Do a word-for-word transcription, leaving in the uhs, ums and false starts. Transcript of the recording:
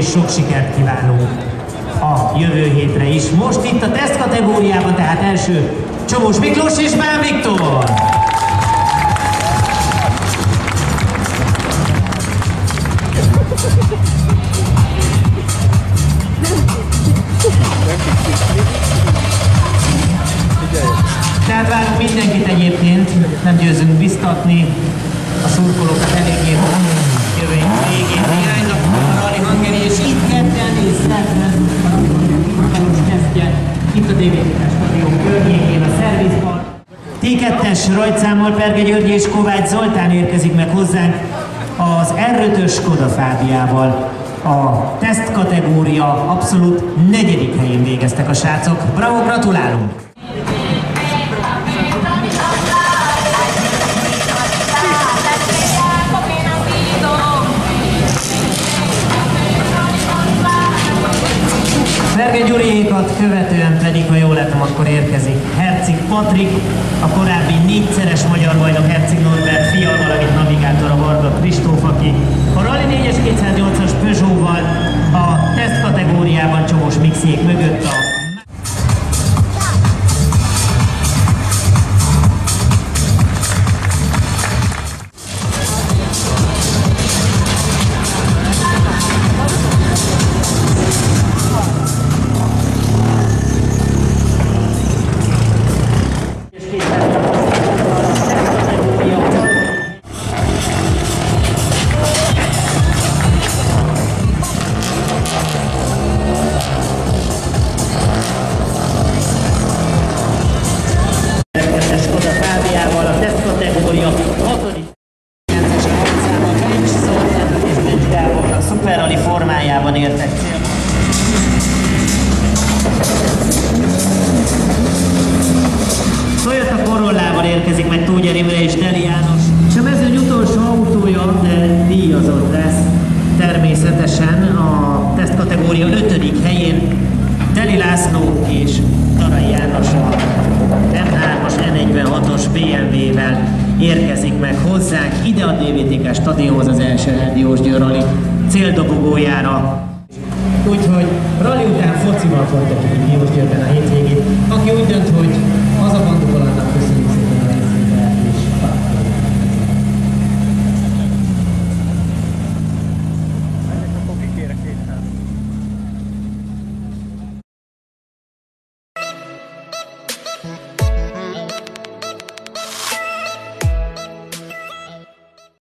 sok sikert kívánunk a jövő hétre is. Most itt a teszt kategóriában, tehát első Csomós Miklós és Bán Viktor. Tehát várunk mindenkit egyébként, nem győzünk biztatni a szurkolókat eléggé jövő végén. Iránynak a Rally Hungary, és itt ketten néztek, itt a dé vé té-s stadion környékén a szervizpark. té kettes rajtszámmal Perge György és Kovács Zoltán érkezik meg hozzánk az er ötös Skoda Fábiával. A teszt kategória abszolút negyedik helyén végeztek a srácok. Bravo, gratulálunk! Perge Gyuriékat követően pedig, ha jól látom, akkor érkezik Herceg Patrik, a korábbi négyszeres magyar bajnok Herceg Norbert fia, valamint navigátor a Varga Kristóf, aki a Rally négyes kétszáznyolcas Peugeot-val a teszt kategóriában Csomós Mixiék mögött a Superrally formájában értek célba. Toyota Corollával érkezik meg Tógyar Imre és Deli János. És a mezőny utolsó autója, de díjazott lesz természetesen a teszt kategória ötödik helyén Deli László és Tarai János a em hármas E negyvenhatos bé em vé-vel érkezik meg hozzánk ide a dé vé té ká stadionhoz, az első Erdélyós Győr Rally céldobogójára. Úgyhogy rally után focival folytatjuk itt Diósgyőrben a hétvégét. Aki úgy dönt, hogy haza annak köszönjük.